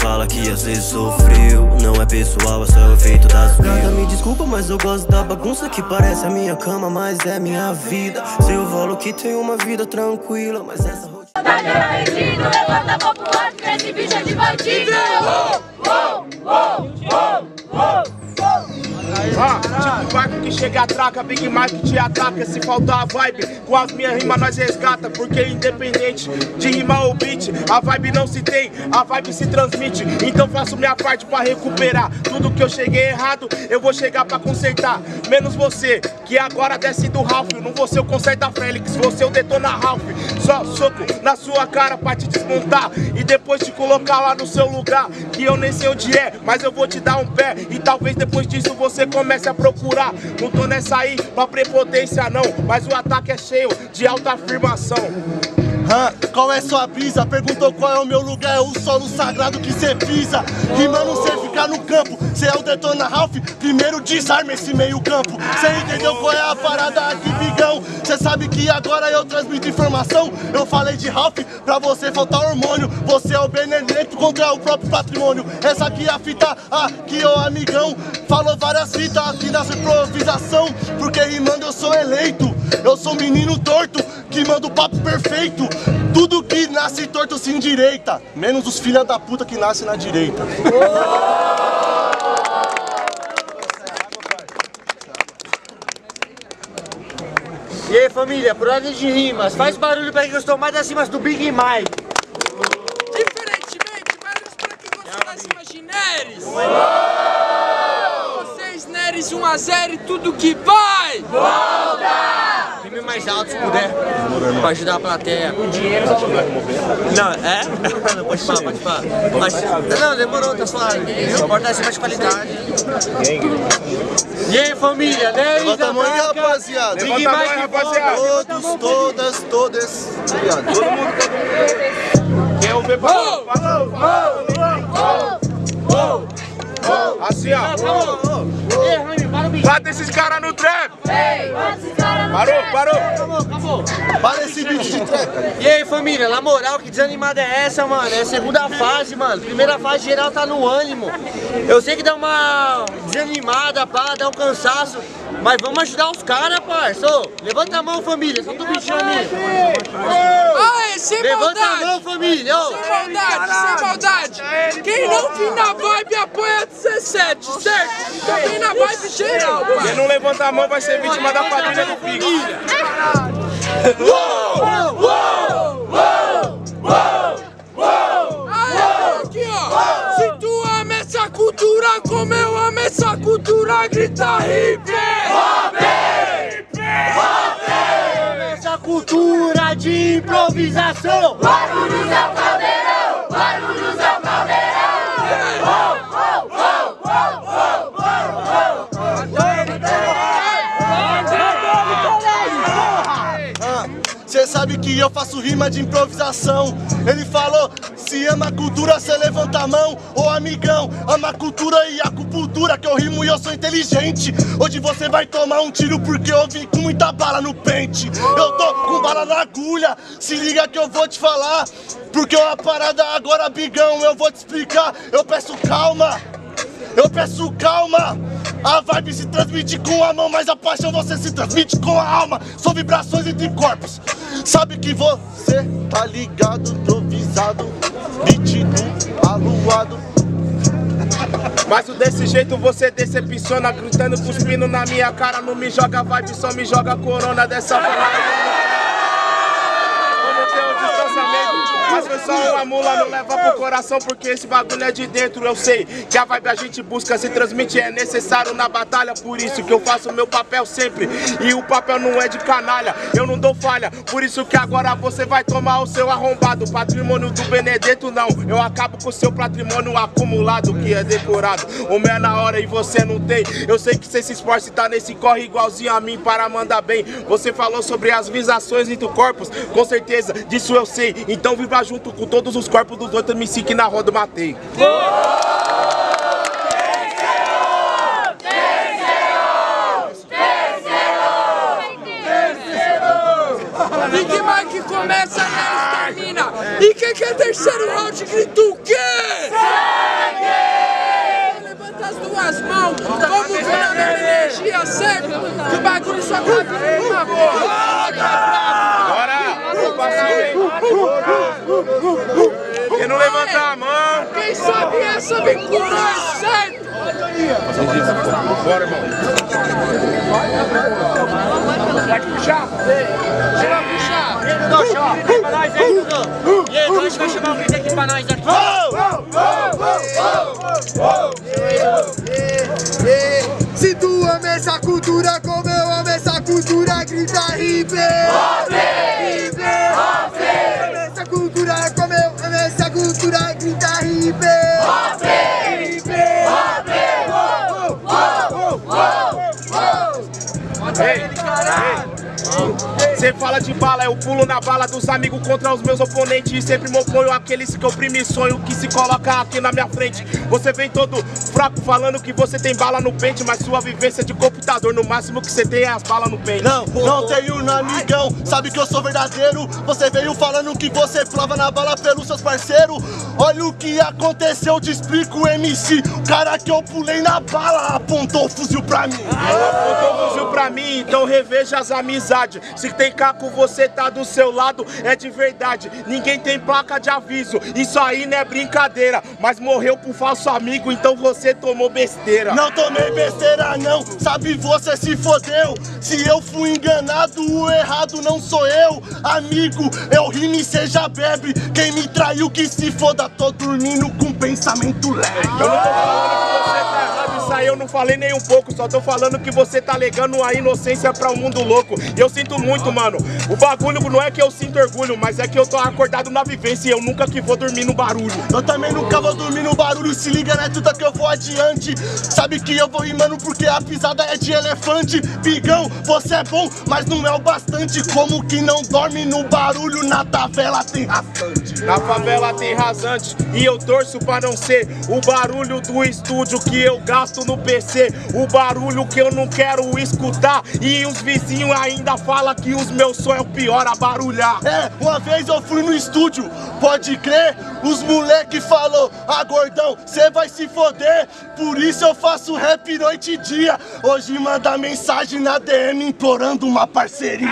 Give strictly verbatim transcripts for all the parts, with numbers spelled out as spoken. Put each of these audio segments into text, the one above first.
fala que às vezes sou frio. Não é pessoal, é só o efeito das brigas. Me desculpa, mas eu gosto da bagunça que parece a minha cama, mas é minha vida. Sei o Volo que tem uma vida tranquila, mas essa rotina... Levanta a mão pro alto, que esse bicho é de bandido. Uou, uou, uou, uou. Ah, tipo barco que chega atraca, Big Mike te ataca. Se faltar a vibe, com as minhas rimas nós resgata. Porque independente de rimar ou beat, a vibe não se tem, a vibe se transmite. Então faço minha parte pra recuperar tudo que eu cheguei errado, eu vou chegar pra consertar. Menos você, que agora desce do Ralph. Não vou ser o Conserta Félix, você o Detona Ralph. Só soco na sua cara pra te desmontar e depois te colocar lá no seu lugar. Que eu nem sei onde é, mas eu vou te dar um pé. E talvez depois disso você comece a procurar. Não tô nessa aí pra prepotência não, mas o ataque é cheio de alta afirmação. Ah, qual é sua brisa? Perguntou qual é o meu lugar, é o solo sagrado que cê pisa. Rimando cê fica no campo, cê é o Detona Ralph, primeiro desarma esse meio campo. Cê entendeu qual é a parada aqui, bigão? Cê sabe que agora eu transmito informação. Eu falei de Ralph, pra você faltar hormônio. Você é o Benedetto contra o próprio patrimônio. Essa aqui é a fita, aqui ó amigão. Falou várias fitas aqui nessa improvisação, porque rimando eu sou eleito. Eu sou menino torto, que manda o papo perfeito. Tudo que nasce torto se endireita, menos os filha da puta que nascem na direita. E aí família, por ordem de rimas, faz barulho pra quem gostou mais das rimas do Big Mike. Diferentemente, barulhos pra quem gostou das rimas de Neres. Vocês Neres um a zero e tudo que vai volta! Rime mais alto se puder, pra ajudar a plateia. O dinheiro não, é? Não, pode falar, pode falar. Mas, não, demorou, tá suave. Importa acima de qualidade. E aí família, Neres, levanta a mão aí, rapaziada. Levanta a mão aí, rapaziada. Todos, todas, todas. Obrigado. Todo mundo, todo mundo. Quem ouve, falou, falou, falou. Assim, ó. Bata esses caras no trap. Parou, parou. Acabou, acabou. Para esse bicho de trap. E aí família, na moral, que desanimada é essa, mano? É a segunda fase, mano. Primeira fase geral tá no ânimo. Eu sei que dá uma desanimada, pá, dá um cansaço. Mas vamos ajudar os caras, parça. Ô, levanta a mão, família. Só do bichão ali. Aê, sem Levanta maldade. a mão, família. Ô. Sem maldade, sem maldade. Quem não vir na vibe apoia a dezessete, certo? Então vem na vibe geral, pai. Quem não levanta a mão vai ser vítima da quadrilha do Pico. Aê, aqui ó. Se tu ama essa cultura como eu amo essa cultura, grita hip hop! Essa cultura de improvisação. Barulhos é o caldeirão, barulhos é o caldeirão. Cê sabe que eu faço rima de improvisação. Ele falou, se ama a cultura, cê levanta a mão. Ô amigão, ama a cultura e a acupuntura, que eu rimo e eu sou inteligente. Hoje você vai tomar um tiro porque eu vim com muita bala no pente. Eu tô com bala na agulha, se liga que eu vou te falar. Porque a parada agora, bigão, eu vou te explicar. Eu peço calma, eu peço calma. A vibe se transmite com a mão, mas a paixão você se transmite com a alma. São vibrações entre corpos. Sabe que você tá ligado, improvisado, nítido, aluado. Mas desse jeito você decepciona, gritando, cuspindo na minha cara. Não me joga vibe, só me joga corona dessa forma. Mas foi só uma mula, não leva pro coração, porque esse bagulho é de dentro. Eu sei que a vibe a gente busca, se transmite, é necessário na batalha. Por isso que eu faço o meu papel sempre, e o papel não é de canalha, eu não dou falha. Por isso que agora você vai tomar o seu arrombado. Patrimônio do Benedetto não, eu acabo com o seu patrimônio acumulado, que é decorado. O meu é na hora e você não tem. Eu sei que você se esforça e tá nesse corre igualzinho a mim para mandar bem. Você falou sobre as visações entre corpos, com certeza, disso eu sei. Então viva junto com todos os corpos dos outros M C que na roda eu matei. Big Mike começa, Neres termina. E quem que é terceiro round grita o quê? Quem não levantar a mão? Quem sabe essa vem com nós, certo? Bora, irmão. Pode puxar? Deixa eu puxar. Dudu, chama um grito pra nós aí, Dudu. E aí, então a gente vai chamar um grito aqui pra nós aqui. Se tu ama essa cultura como eu amo essa cultura, grita hip! Hip! Essa cultura como eu amo essa cultura, grita hip! Hip! Ei, você fala de bala, eu pulo na bala dos amigos contra os meus oponentes. E sempre me oponho àqueles que oprimem sonho, que se coloca aqui na minha frente. Você vem todo fraco falando que você tem bala no pente, mas sua vivência de computador, no máximo que você tem é as balas no pente. Não, não tenho um amigão, sabe que eu sou verdadeiro. Você veio falando que você flava na bala pelos seus parceiros. Olha o que aconteceu, te explico o M C. O cara que eu pulei na bala apontou o fuzil pra mim. Apontou o fuzil pra mim, então reveja as amizades. Se tem caco, você tá do seu lado, é de verdade. Ninguém tem placa de aviso, isso aí não é brincadeira. Mas morreu por falso amigo, então você tomou besteira. Não tomei besteira não, sabe você se fodeu. Se eu fui enganado, o errado não sou eu. Amigo, eu rime, seja bebe. Quem me traiu que se foda, tô dormindo com pensamento leve. Eu não tô falando que você tá errado, isso aí eu não falei nem um pouco. Só tô falando que você tá legando a inocência pra um mundo louco. E eu sinto muito, mano, o bagulho não é que eu sinto orgulho, mas é que eu tô acordado na vivência e eu nunca que vou dormir no barulho. Eu também nunca vou dormir no barulho, se liga né, tudo que eu vou adiante. Sabe que eu vou rimando porque a pisada é de elefante. Bigão, você é bom, mas não é o bastante. Como que não dorme no barulho, na favela tem rasante. Na favela tem rasante e eu torço pra não ser o barulho do estúdio que eu gasto no P C. O barulho que eu não quero escutar e os vizinhos ainda falam que os meus sons é o pior a barulhar. É, uma vez eu fui no estúdio, pode crer, os moleque falou: ah gordão, cê vai se foder, por isso eu faço rap noite e dia. Hoje manda mensagem na D M implorando uma parceria.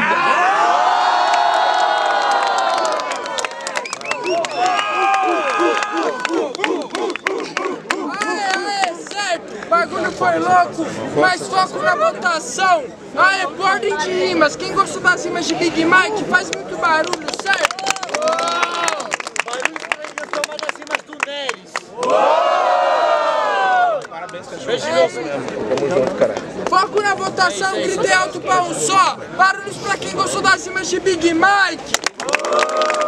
O bagulho foi louco, mas foco na votação. Aê, por ordem de rimas, quem gostou das rimas de Big Mike faz muito barulho, certo? Barulho pra quem gostou mais das rimas do Neres. Parabéns, cachorro. Beijo mesmo. Tamo junto, caralho. Foco na votação, gritei alto pra um só. Barulhos pra quem gostou das rimas de Big Mike.